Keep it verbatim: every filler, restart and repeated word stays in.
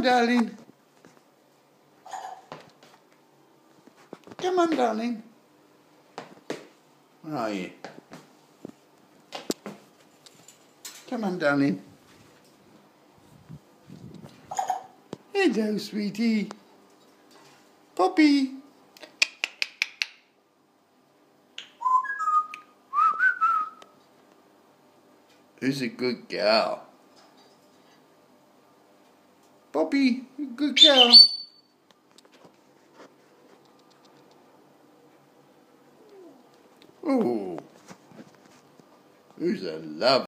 darling. Come on, darling. Where are you? Come on, darling. Hello, sweetie. Poppy. Who's a good girl? Poppy, good girl. Oh, who's a love?